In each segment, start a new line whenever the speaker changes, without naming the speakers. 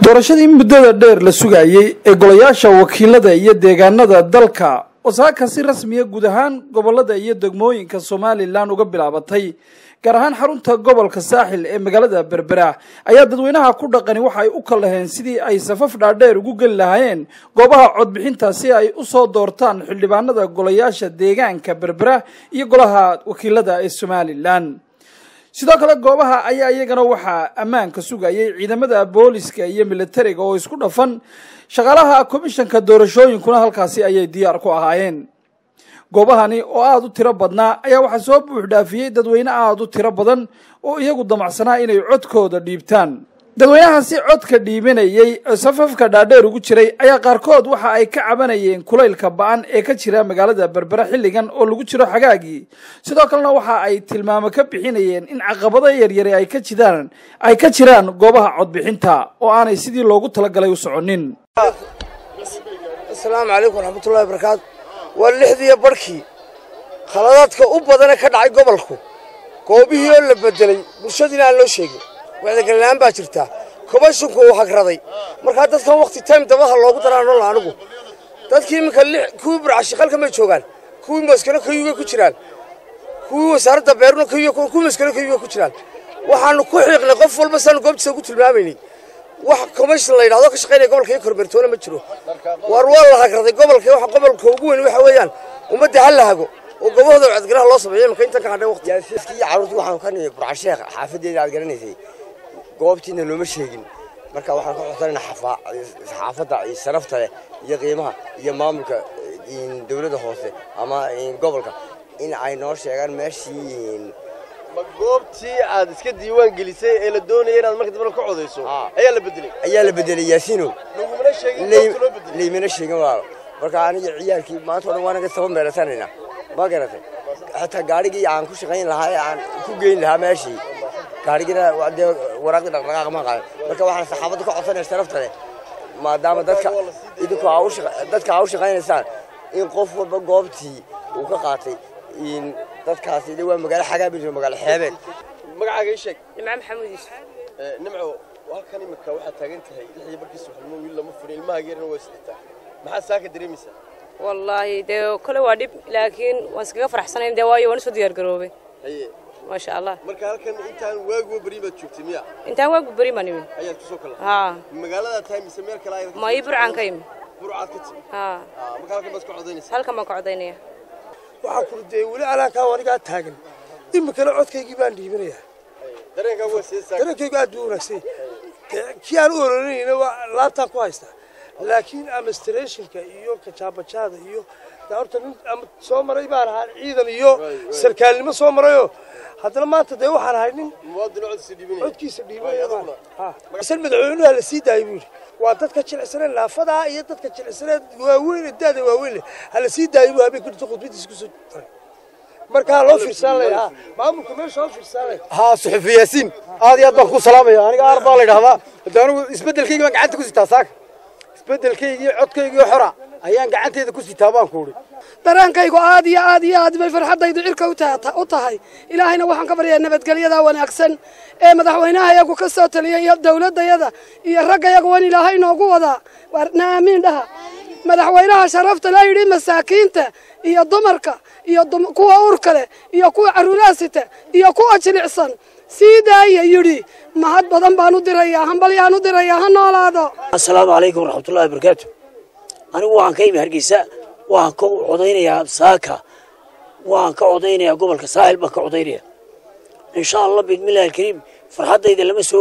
doorashadii muddada dheer la sugayay ee golayaasha wakiilada iyo deegaanada dalka wasaaka si rasmi ah guud ahaan gobolada iyo degmooyinka Soomaaliland uga bilaabatay gaar ahaan xarunta gobolka Saaxil ee magaalada Berbera ayaa dadweynaha ku dhaqani waxa ay u kalaheen sidii ay safaf dhaadheer ugu gal lahaayeen goobaha codbixinta si ay u soo doortaan xildhibaanada golayaasha deegaanka Berbera iyo golaha wakiilada ee Soomaaliland sidoo kale goobaha ayaa iyagana waxa ammaanka sugayay ciidamada booliska iyo militariga oo isku dhafan shaqaalaha komishanka doorashooyinkuna halkaasi ayay diyaar ku ahaayeen goobahani oo aad u tiro badnaa ayaa waxa soo buux dhaafiyay dadweyne aad u tiro badan oo iyagu damacsanaa inay codkooda dhiibtaan dadweynahaasi codka dhiibanayay safafka dhaadheer ugu jiray ayaa qaarkood waxa ay ka cabanayeen kulaylka ba'an ee ka jira magaalada Berbera xilligan oo lagu jiro xagaagii sidoo kalena waxa ay tilmaamo ka bixinayeen in caqabado yaryar ay ka jiraan goobaha codbixinta oo aanay sidii loogu talagalay u soconin.
Assalaamu alaykum warahmatullahi wabarakatuh. واللحظة بركي خلاداتك أبدا كدعي قبلكو كوبيه ولا بدلي مرشدنا لو شيء وهذا كلام باكرته كبشكو وحق رضي مركز كان وقت تايم دبها الله قدر أنا الله عنقو تذكر مكلي كوبر عشقال كم يشوغال كوي مسكنا كيوه كشرال كوي صار دبيرنا كوي مسكنا كيوه كشرال وحنا كوحيق نقفل بس أنا قمت سويت الماميني wax komishan la yiraahdo ka shaqeynaya gobolka Koonfurtoona ma jiro war walaal hagrada gobolka waxa gobolka ugu weyn waxa weeyaan umada hal lahago oo gobolaha codgaraha loo sameeyay marka inta ka hadhay waqti yaasiiskii caruurtu waxaan ka niyay burcasheekh xaafadeeda aad garanaysay goobtiina looma sheegin marka waxaan ka codsanaynaa xaafada ay sarafta leh iyo qiimaha iyo maamulka dawladda hoose ama gobolka in ay noo sheegaan meeshii
goobtii aad iska diiwaan gelisay ee la doonayay inaad markii dambe ka codeyso ayaa la bedelay yaasiino laguma sheegin leemina sheegin waa marka aniga ciyaalkii maanta oo waan ka soo meelasanayna ma garatay hatta gaarigii aan ku shaqeyn lahaa aan ku geyn lahaa meeshii gaarigina waraaqda dhaqdhaqaaq ma qaadan marka waxaan saxaafada ka codsanay sharafta leh maadaama dadka u shaqeynaysan in qof walba goobtii uu ka qaatay in dadkaasi waa magaalo xagaabin magaalo xeebeen magacaaga ii sheeg
nimco maxamuud ish
nimco halkan imika waxa taagan tahay lixdii barkii subaxnimo wiil lama furin ilmaha geerna waa sidita maxaa saaka dareemaysaa
wallahi de kale waa dib laakiin waan iskaga faraxsanayn de waayo waan soo diyaar garoobay haye ma sha Allah
marka halkan intaan waagu bari baad joogtay miya
intaan waagu bari ma nimin
ayaa ku soo kala
ha
magaalada tahay mise meel kale ay
ma ii burcaan ka yimi
burcaad ka timi
ha
marka halkan baad ku codeynaysaa
halkan ma ku codeynaya
waxa ku day wali alaaka waniga taagan imika la codkaygii baan dhiibanayaa dareenkaygu aad u wanaagsan kii aan u oranayna waa laabtaan ku haystaa laakiin administrationka iyo kajaabajada iyo horta nin soo maray baan ahaa ciidan iyo sarkaalnimo soo marayo haddana maanta dee waxaan ahay nin codkiisa dhiibanaya isal madaxweynuhu la sii daayay buu waa dadka jilicsaneen laafada iyo dadka jilicsaneen waaweyn daada waaweyn hala sii daayay buu habeen ku khudbadiisa ku soo taray marka loo fiirsanaya maamulka meesha loo fiirsanaya
suxufi yaasiin aad iyo aad baan ku salaamaya aniga arba la yiraahdaa hadaan isbedelkayga baan gacanta ku sitaa saaka isbedelkayga codkayga xora ayaan gacanteeda ku sitaa baan ku uri
dareenkaygu aad iyo aad bay farxadaydu cirka u tahay ilaahayna waxaan ka baryaa nabadgelyada wanaagsan ee madaxweynaha iyagu ka soo taliyay iyo dawladayada iyo ragga iyagu waan ilaahay noogu wada warna aamin dhaha madaxweynaha sharafta la yiri masaakiinta iyo dumarka iyo kuwa uurka leh iyo kuwa caruuraasita iyo kuwa jilicsan sidaaya yiri mahad badan baan u dirayaa hambalyaan u dirayaa ha noolaado.
Assalaamu alaykum warahmatullaahi wabarakaatuh anigu waxaan ka imi Hargeysa waxaan ka codeynayaa saaka waxaan ka codeynayaa gobolka Saaxil baan ka codeynayaa insha Allah bismillahil kariim farxadayda lama soo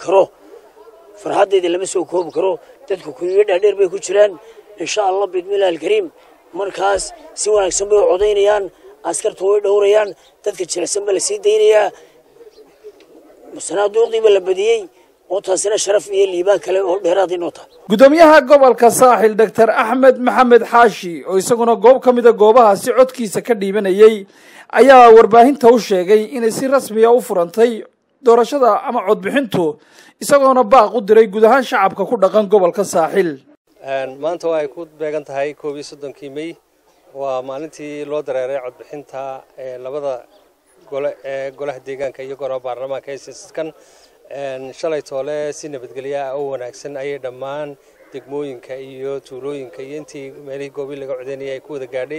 koobi karo dadku kuwiga dhaadheer bay ku jiraan insha Allah bismillahil kariim markaas si wanaagsan bay codeynayaan askartu way dhowrayaan dadka jilicsan baa la sii deynayaa sanaaduuqdii baa la badiyay oo taasina sharaf iyo liibaan kale oo dheeraad inoo tahay
gudoomiyaha gobolka Saaxil Dr. Axmed Maxamed Xaashi oo isaguna goob kamid ah goobaha si codkiisa ka dhiibanayay ayaa warbaahinta u sheegay in si rasmi ah u furantay doorashada ama codbixintu isagoona baaq u diray guud ahaan shacabka ku dhaqan gobolka Saaxil
maanta way ku beegan tahay 31 May waa maalintii loo dareeray codbixinta labada golaha deegaanka iyo golaha baarlamaanka ee siskan shalay toole si nabadgelyo oo wanaagsan ayay dhammaan degmooyinka iyo tuulooyinka iyo intii meelihii goobii laga codeynayay ay ku wada gaadhay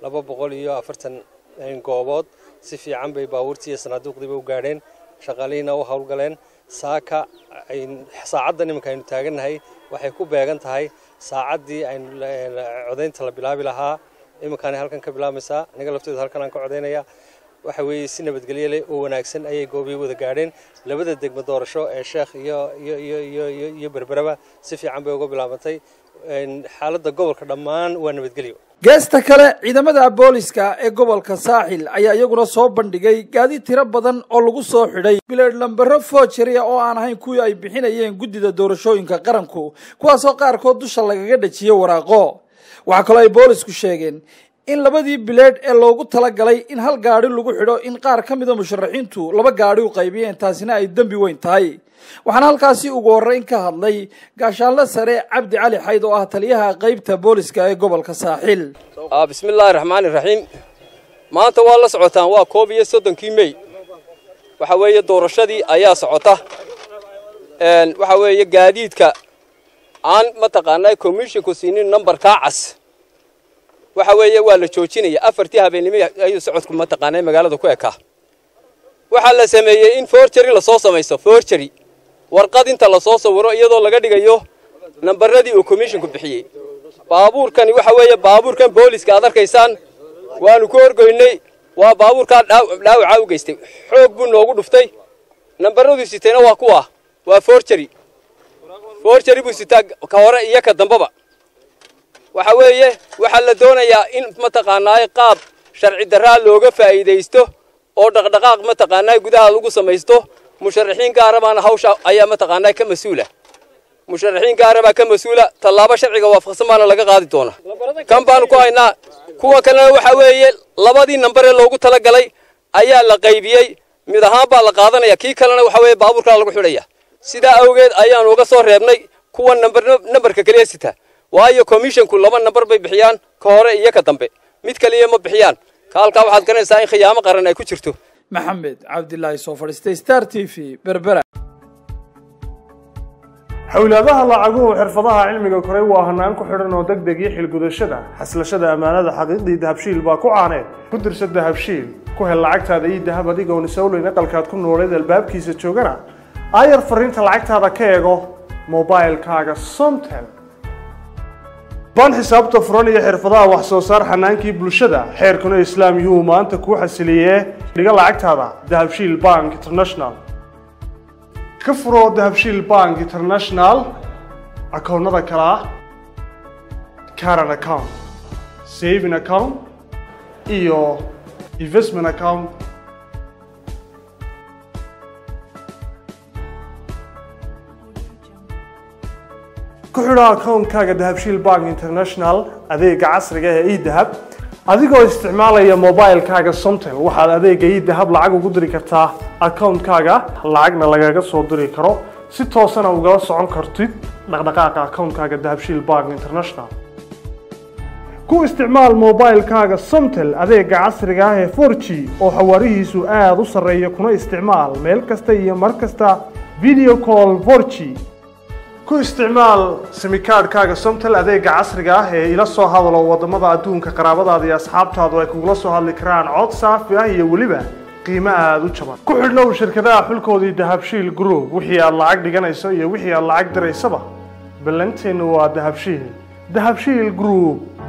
240 goobood si fiican bay baabuurtii iyo sanaaduuqdiiba u gaadheen shaqaalihiina u howlgaleen saaka saacadda nimanka aynu taagannahay waxay ku beegan tahay saacaddii aynu codeynta la bilaabi lahaa iminkaan halkan ka bilaabaysaa aniga laftooda halkan aan ka codeynaya waxa weeye si nabadgelyo leh oo wanaagsan ayay goobii wada gaadheen labada degmo doorasho ee Sheekh iyo Berberaba si fiican bay uga bilaabantay xaaladda gobolka dhammaan waa nabadgelyo
geesta kale ciidamada booliska ee gobolka Saaxil ayaa iyaguna soo bandhigay gaadiid tiro badan oo lagu soo xidhay bileed lambaro forgery oo aan ahayn kuwii ay bixinayeen gudida doorashooyinka qaranku kuwaas oo qaarkood dusha lagaga dhajiyo waraaqo waxa kale ay boolisku sheegeen in labadii bileed ee loogu talagalay in hal gaari lagu xidho in qaar ka mid ah musharaxiintu laba gaari u qaybiyeen taasina ay dambi weyn tahay waxaan halkaasi ugu horeyn ka hadlay gaashaanle sare Cabdi Cali Xayd oo ah taliyaha qaybta booliska ee gobolka Saaxil
bismillaahir rahmaanir rahiim maanta waa la socotaan waa 31 May waxa weeye doorashadii ayaa socota waxa weeye gaadiidka aan mataqaanay commissionku siinin numberka cas waxa weeye waa la joojinaya afartii habeenimo ay socodku mataqaanay magaalada ku ekaa waxa la sameeyay in forgery la soo sameeyo forgery warqad inta la soo sawiro iyadoo laga dhigayo nambaradii uu commissionku bixiyay baabuurkani waxa weeye baabuurkan booliska aad arkaysaan waanu ku horgoynay waa baabuurka dhaawaca u geystay xoog buu noogu dhuftay nambaradu sitayna waa kuwa waa forgery buu sitaa ka hore iyo ka dambaba waxa weeye waxa la doonayaa in mataqaanay qaab sharci darra looga faa'iideysto oo dhaqdhaqaaq mataqaanay gudaha lagu sameeysto musharaxiin gaar ah hawsha ayaa mataqaanay ka mas'uula musharaxiin gaar ah ka mas'uula talaabo sharciga waafaqsan ma laga qaadi doona kan baan ku haynaa kuwa kale waxa weeye labadii nambar ee loogu talagalay ayaa la qaybiyay mid ahaan baa la qaadanaya kii kalena waxa weeye baabuurka lagu xidhaya sida awgeed ayaan uga soo reebnay kuwa nambarka kaliya sita waayo commissionku laba nambar bay bixiyaan ka hore iyo ka dambe mid kaliya ma bixiyaan halka waxaad garanaysaa in khiyaamo qaran ay ku jirto
maxamed cabdilaahi soo fadhiistay Star TV Berbera
xawlaadaha lacaguhu xirfadaha cilmiga koray waa hanaan ku xidhan oo degdeg iyo xilgudashada xaslashada amaanada xaqiiqdii dahabshiil baa ku caaneen ku dirsa dahabshiil ku hel lacagtaada iyo dahab adigoon isowleyn aqalkaad ku nooleed albaabkiisa joogana ayar fariinta lacagtaada ka eego mobilkaaga Somtel baan xisaabta furan iyo xirfadaha wax soo saar xanaankii bulshada xeerkuna islaam yuhu maanta ku xasiliyee dhiga lacagtaada dahabshiil bank international ka furo dahabshiil bank international akoonnada kala current account saving account iyo investment account ku xidho akoonkaaga dahabshiil bank international adeega casriga ah ee e-dahab adigoo isticmaalaya mobilkaaga Somtel waxaad adeega e-dahab lacag ugu diri kartaa akoonkaaga lacagna lagaga soo diri karo si toosana uga socon kartid dhaqdhaqaaqa akoonkaaga dahabshiil bank international ku isticmaal mobilkaaga Somtel adeega casriga ah ee 4G oo xawaarihiisu aad u sarreeya kuna isticmaal meel kasta iyo mar kasta video call 4G ku isticmaal simikaadkaaga Somtel adeega casriga ah ee ila soo hadalo wadamada adduunka qaraabadaada iyo asxaabtaadu ay kugula soo hadli karaan cod saafi ah iyo weliba qiimo aad u jaban ku xidhnow shirkadaha xulkoodii dahabshiil group wixii aad lacag dhiganayso iyo wixii aad lacag diraysaba ballanteenu waa dahabshiil group